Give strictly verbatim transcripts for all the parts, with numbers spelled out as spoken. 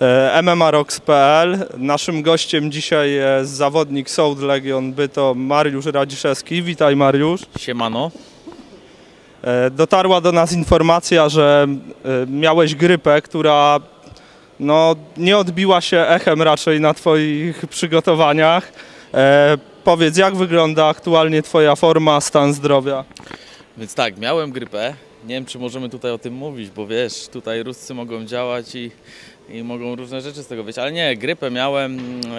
M M A Rocks kropka P L. Naszym gościem dzisiaj jest zawodnik Soud Legion Bytom Mariusz Radziszewski. Witaj, Mariusz. Siemano. Dotarła do nas informacja, że miałeś grypę, która no, nie odbiła się echem raczej na Twoich przygotowaniach. E, powiedz, jak wygląda aktualnie Twoja forma, stan zdrowia? Więc tak, miałem grypę. Nie wiem, czy możemy tutaj o tym mówić, bo wiesz, tutaj ruscy mogą działać i, i mogą różne rzeczy z tego być. Ale nie, grypę miałem,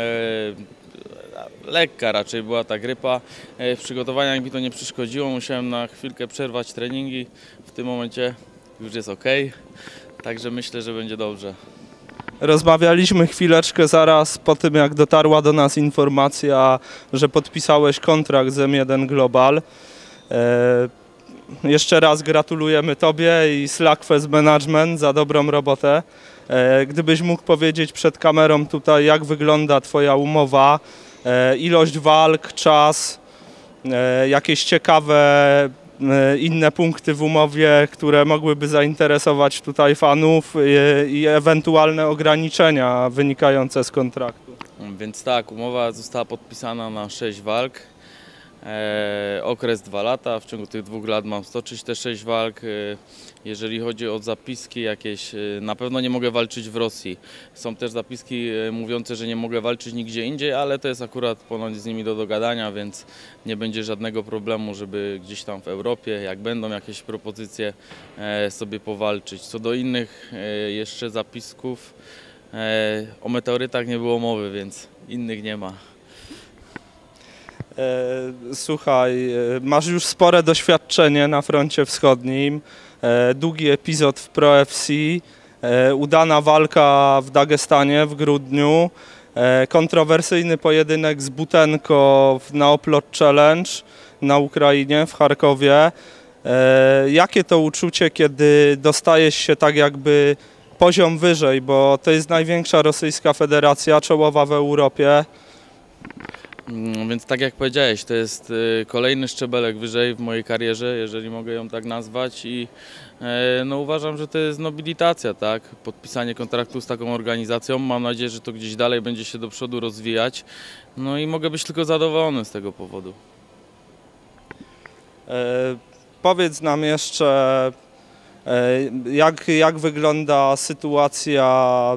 e, lekka raczej była ta grypa. E, w przygotowaniach mi to nie przeszkodziło, musiałem na chwilkę przerwać treningi. W tym momencie już jest ok, także myślę, że będzie dobrze. Rozmawialiśmy chwileczkę zaraz po tym, jak dotarła do nas informacja, że podpisałeś kontrakt z M jeden Global. E, jeszcze raz gratulujemy Tobie i Slackfest Management za dobrą robotę. E, gdybyś mógł powiedzieć przed kamerą tutaj, jak wygląda Twoja umowa, e, ilość walk, czas, e, jakieś ciekawe inne punkty w umowie, które mogłyby zainteresować tutaj fanów i, i ewentualne ograniczenia wynikające z kontraktu. Więc tak, umowa została podpisana na sześć walk. E, okres dwa lata, w ciągu tych dwóch lat mam stoczyć te sześć walk. E, jeżeli chodzi o zapiski jakieś, e, na pewno nie mogę walczyć w Rosji. Są też zapiski e, mówiące, że nie mogę walczyć nigdzie indziej, ale to jest akurat ponoć z nimi do dogadania, więc nie będzie żadnego problemu, żeby gdzieś tam w Europie, jak będą jakieś propozycje, e, sobie powalczyć. Co do innych e, jeszcze zapisków, e, o meteorytach nie było mowy, więc innych nie ma. Słuchaj, masz już spore doświadczenie na froncie wschodnim, długi epizod w Pro F C, udana walka w Dagestanie w grudniu, kontrowersyjny pojedynek z Butenko na Oplot Challenge na Ukrainie, w Charkowie. Jakie to uczucie, kiedy dostajesz się tak jakby poziom wyżej, bo to jest największa rosyjska federacja, czołowa w Europie? Więc tak jak powiedziałeś, to jest kolejny szczebelek wyżej w mojej karierze, jeżeli mogę ją tak nazwać, i no, uważam, że to jest nobilitacja, tak? Podpisanie kontraktu z taką organizacją. Mam nadzieję, że to gdzieś dalej będzie się do przodu rozwijać, no i mogę być tylko zadowolony z tego powodu. E, powiedz nam jeszcze, Jak, jak wygląda sytuacja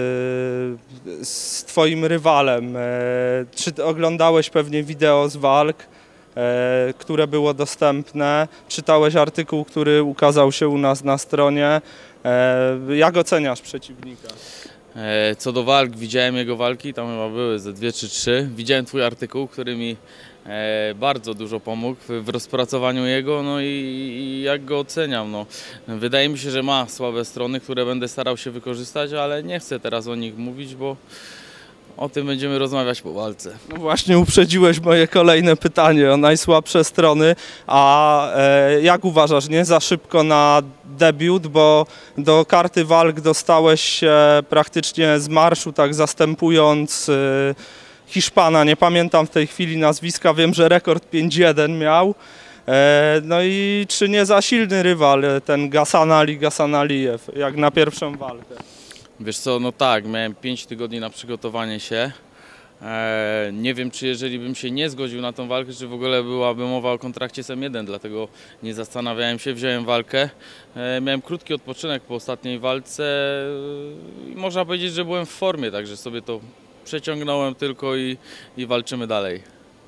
z Twoim rywalem? Czy oglądałeś pewnie wideo z walk, które było dostępne? Czytałeś artykuł, który ukazał się u nas na stronie? Jak oceniasz przeciwnika? Co do walk, widziałem jego walki, tam chyba były ze dwie czy trzy. Widziałem Twój artykuł, który mi bardzo dużo pomógł w rozpracowaniu jego, no i, i jak go oceniam. No. Wydaje mi się, że ma słabe strony, które będę starał się wykorzystać, ale nie chcę teraz o nich mówić, bo o tym będziemy rozmawiać po walce. No właśnie uprzedziłeś moje kolejne pytanie o najsłabsze strony, a e, jak uważasz, nie za szybko na debiut, bo do karty walk dostałeś się praktycznie z marszu, tak zastępując e, Hiszpana, nie pamiętam w tej chwili nazwiska, wiem, że rekord pięć jeden miał. E, no i czy nie za silny rywal ten Ghassan Ali, Ghassan Alijew, jak na pierwszą walkę? Wiesz co, no tak, miałem pięć tygodni na przygotowanie się. E, nie wiem, czy jeżeli bym się nie zgodził na tą walkę, czy w ogóle byłaby mowa o kontrakcie z M jeden, dlatego nie zastanawiałem się, wziąłem walkę. E, miałem krótki odpoczynek po ostatniej walce i można powiedzieć, że byłem w formie, także sobie to przeciągnąłem tylko i, i walczymy dalej.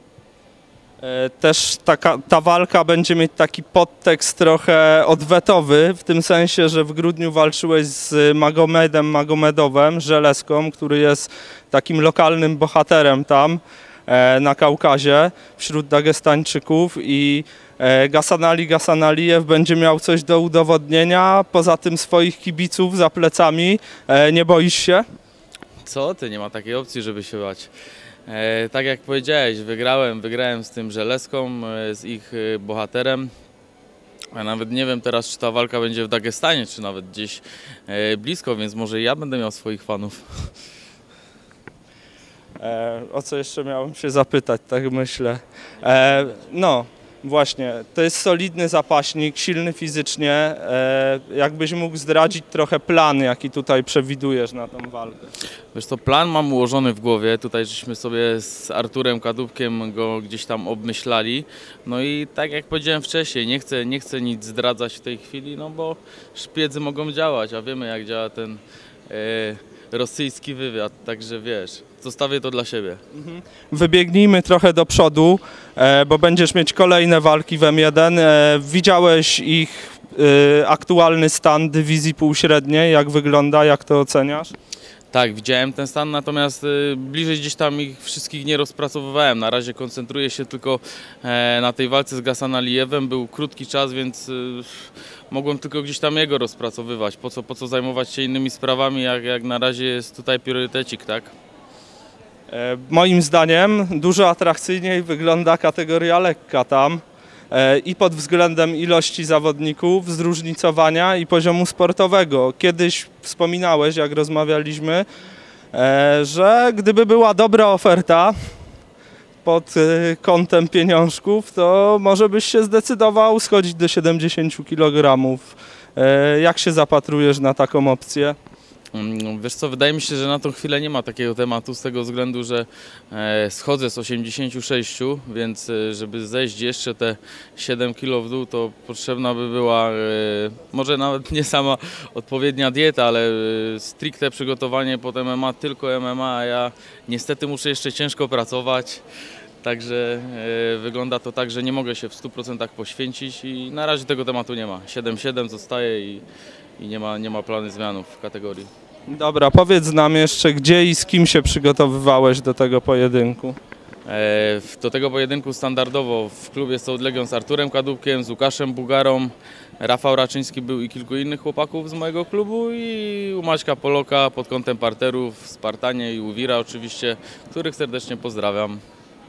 Też taka, ta walka będzie mieć taki podtekst trochę odwetowy, w tym sensie, że w grudniu walczyłeś z Magomedem Magomedowem, Żelezką, który jest takim lokalnym bohaterem tam na Kaukazie wśród Dagestańczyków, i Ghassan Ali, Ghassan Alijew będzie miał coś do udowodnienia, poza tym swoich kibiców za plecami. Nie boisz się? Co ty, nie ma takiej opcji, żeby się bać. E, tak jak powiedziałeś, wygrałem, wygrałem z tym Żelezką, e, z ich e, bohaterem. A nawet nie wiem teraz, czy ta walka będzie w Dagestanie, czy nawet gdzieś e, blisko, więc może ja będę miał swoich fanów. E, o co jeszcze miałem się zapytać, tak myślę. E, no, Właśnie, to jest solidny zapaśnik, silny fizycznie. E, jakbyś mógł zdradzić trochę plan, jaki tutaj przewidujesz na tą walkę? Wiesz co, plan mam ułożony w głowie, tutaj żeśmy sobie z Arturem Kadłubkiem go gdzieś tam obmyślali. No i tak jak powiedziałem wcześniej, nie chcę, nie chcę nic zdradzać w tej chwili, no bo szpiedzy mogą działać, a wiemy jak działa ten e, rosyjski wywiad, także wiesz, zostawię to dla siebie. Wybiegnijmy trochę do przodu, e, bo będziesz mieć kolejne walki w M jeden. E, widziałeś ich e, aktualny stan dywizji półśredniej, jak wygląda, jak to oceniasz? Tak, widziałem ten stan, natomiast y, bliżej gdzieś tam ich wszystkich nie rozpracowywałem. Na razie koncentruję się tylko e, na tej walce z Ghassan Alijewem. Był krótki czas, więc y, mogłem tylko gdzieś tam jego rozpracowywać. Po co, po co zajmować się innymi sprawami, jak, jak na razie jest tutaj priorytecik, tak? E, moim zdaniem dużo atrakcyjniej wygląda kategoria lekka tam e, i pod względem ilości zawodników, zróżnicowania i poziomu sportowego. Kiedyś wspominałeś, jak rozmawialiśmy, e, że gdyby była dobra oferta pod e, kątem pieniążków, to może byś się zdecydował schodzić do siedemdziesięciu kilogramów. E, jak się zapatrujesz na taką opcję? Mm, Wiesz co, wydaje mi się, że na tą chwilę nie ma takiego tematu z tego względu, że e, schodzę z osiemdziesięciu sześciu, więc e, żeby zejść jeszcze te siedem kilo w dół, to potrzebna by była e, może nawet nie sama odpowiednia dieta, ale e, stricte przygotowanie pod M M A, tylko M M A, a ja niestety muszę jeszcze ciężko pracować. Także e, wygląda to tak, że nie mogę się w stu procentach poświęcić i na razie tego tematu nie ma. siedem siedem zostaje i, i nie ma, nie ma planu zmianów w kategorii. Dobra, powiedz nam jeszcze, gdzie i z kim się przygotowywałeś do tego pojedynku? E, do tego pojedynku standardowo w klubie Soul Legion z Arturem Kadłubkiem, z Łukaszem Bugarą, Rafał Raczyński był i kilku innych chłopaków z mojego klubu i u Maćka Poloka pod kątem parterów, Spartanie i Uwira oczywiście, których serdecznie pozdrawiam.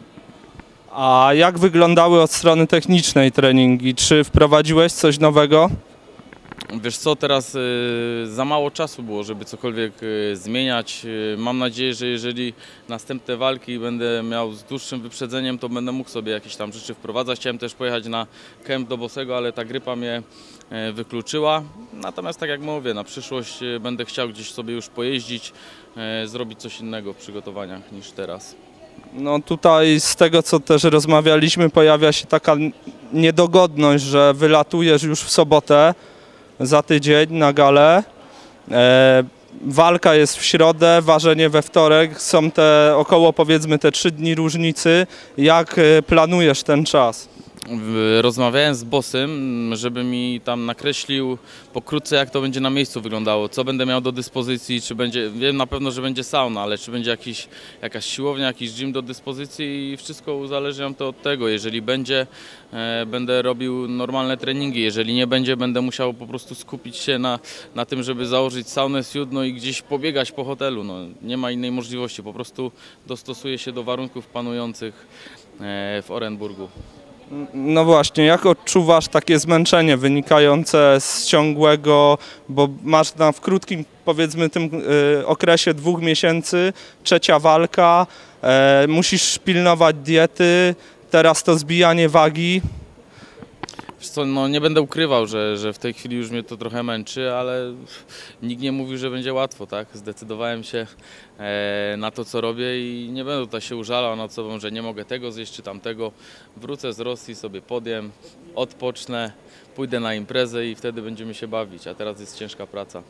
A jak wyglądały od strony technicznej treningi? Czy wprowadziłeś coś nowego? Wiesz co, teraz y, za mało czasu było, żeby cokolwiek y, zmieniać. Y, mam nadzieję, że jeżeli następne walki będę miał z dłuższym wyprzedzeniem, to będę mógł sobie jakieś tam rzeczy wprowadzać. Chciałem też pojechać na kemp do Bosego, ale ta grypa mnie y, wykluczyła. Natomiast tak jak mówię, na przyszłość y, będę chciał gdzieś sobie już pojeździć, y, zrobić coś innego w przygotowaniach niż teraz. No tutaj z tego, co też rozmawialiśmy, pojawia się taka niedogodność, że wylatujesz już w sobotę za tydzień na galę. E, walka jest w środę, ważenie we wtorek. Są te około powiedzmy te trzy dni różnicy. Jak e, planujesz ten czas? Rozmawiałem z bossem, żeby mi tam nakreślił pokrótce, jak to będzie na miejscu wyglądało, co będę miał do dyspozycji, czy będzie, wiem na pewno, że będzie sauna, ale czy będzie jakiś, jakaś siłownia, jakiś gym do dyspozycji i wszystko uzależniam to od tego. Jeżeli będzie, e, będę robił normalne treningi, jeżeli nie będzie, będę musiał po prostu skupić się na, na tym, żeby założyć saunę, siód, no i gdzieś pobiegać po hotelu. No, nie ma innej możliwości, po prostu dostosuję się do warunków panujących e, w Orenburgu. No właśnie, jak odczuwasz takie zmęczenie wynikające z ciągłego, bo masz na, w krótkim powiedzmy tym y, okresie dwóch miesięcy, trzecia walka, e, musisz pilnować diety, teraz to zbijanie wagi. Wiesz co, no nie będę ukrywał, że, że w tej chwili już mnie to trochę męczy, ale nikt nie mówił, że będzie łatwo, tak? Zdecydowałem się e, na to, co robię i nie będę tutaj się użalał nad sobą, że nie mogę tego zjeść czy tamtego. Wrócę z Rosji, sobie podjem, odpocznę, pójdę na imprezę i wtedy będziemy się bawić, a teraz jest ciężka praca.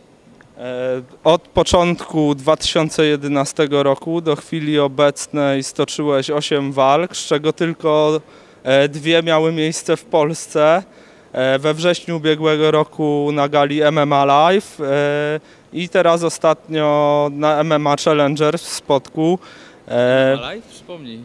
E, od początku dwa tysiące jedenastego roku do chwili obecnej stoczyłeś osiem walk, z czego tylko dwie miały miejsce w Polsce. We wrześniu ubiegłego roku na gali M M A Live i teraz ostatnio na M M A Challenger w Spodku. M M A Live? Przypomnij.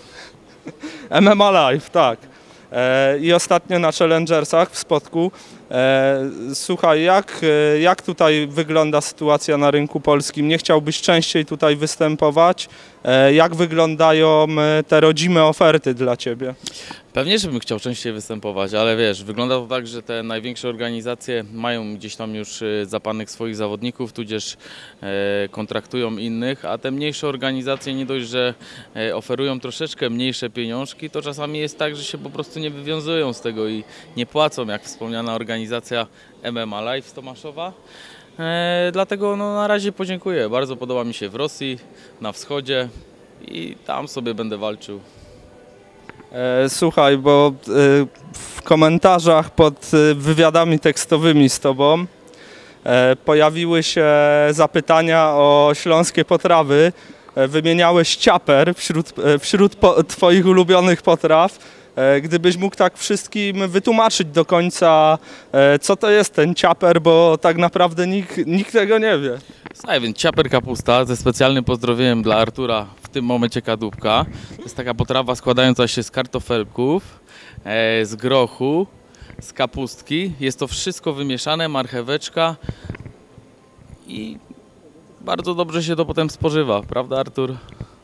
M M A Live, tak. I ostatnio na Challengersach w Spodku. Słuchaj, jak, jak tutaj wygląda sytuacja na rynku polskim? Nie chciałbyś częściej tutaj występować? Jak wyglądają te rodzime oferty dla Ciebie? Pewnie, żebym chciał częściej występować, ale wiesz, wygląda to tak, że te największe organizacje mają gdzieś tam już e, zapanych swoich zawodników, tudzież e, kontraktują innych, a te mniejsze organizacje nie dość, że e, oferują troszeczkę mniejsze pieniążki, to czasami jest tak, że się po prostu nie wywiązują z tego i nie płacą, jak wspomniana organizacja M M A Live z Tomaszowa. E, dlatego no, na razie podziękuję. Bardzo podoba mi się w Rosji, na wschodzie i tam sobie będę walczył. E, Słuchaj, bo e, w komentarzach pod e, wywiadami tekstowymi z Tobą e, pojawiły się zapytania o śląskie potrawy. E, Wymieniałeś ciaper wśród, e, wśród po, Twoich ulubionych potraw. E, Gdybyś mógł tak wszystkim wytłumaczyć do końca, e, co to jest ten ciaper, bo tak naprawdę nikt, nikt tego nie wie. Słuchaj, więc ciaper kapusta ze specjalnym pozdrowieniem dla Artura, w tym momencie kadłubka. To jest taka potrawa składająca się z kartofelków, e, z grochu, z kapustki. Jest to wszystko wymieszane, marcheweczka i bardzo dobrze się to potem spożywa, prawda Artur?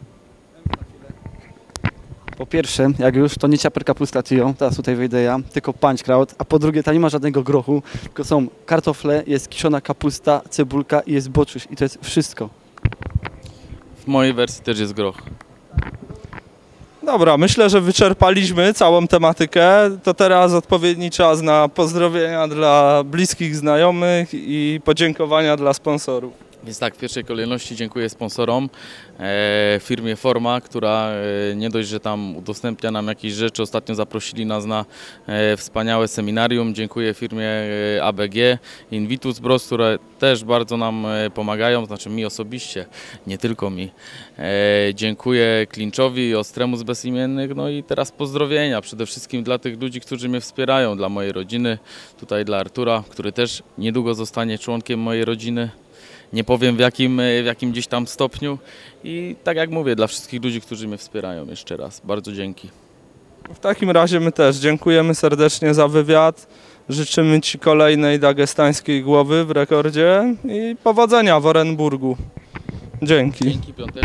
Po pierwsze, jak już, to nie ciaper kapusta trio, teraz tutaj wyjdę ja, tylko pańczkraut, a po drugie, tam nie ma żadnego grochu, tylko są kartofle, jest kiszona kapusta, cebulka i jest boczuś i to jest wszystko. W mojej wersji też jest groch. Dobra, myślę, że wyczerpaliśmy całą tematykę. To teraz odpowiedni czas na pozdrowienia dla bliskich znajomych i podziękowania dla sponsorów. Więc tak, w pierwszej kolejności dziękuję sponsorom, e, firmie Forma, która e, nie dość, że tam udostępnia nam jakieś rzeczy, ostatnio zaprosili nas na e, wspaniałe seminarium. Dziękuję firmie e, A B G, Invitus Bros, które też bardzo nam e, pomagają, znaczy mi osobiście, nie tylko mi. E, dziękuję Klinczowi i Ostremu z Bezimiennych, no i teraz pozdrowienia przede wszystkim dla tych ludzi, którzy mnie wspierają, dla mojej rodziny, tutaj dla Artura, który też niedługo zostanie członkiem mojej rodziny. Nie powiem w jakim, w jakim gdzieś tam stopniu i tak jak mówię, dla wszystkich ludzi, którzy mnie wspierają jeszcze raz. Bardzo dzięki. W takim razie my też dziękujemy serdecznie za wywiad. Życzymy Ci kolejnej dagestańskiej głowy w rekordzie i powodzenia w Orenburgu. Dzięki. Dzięki Piątek.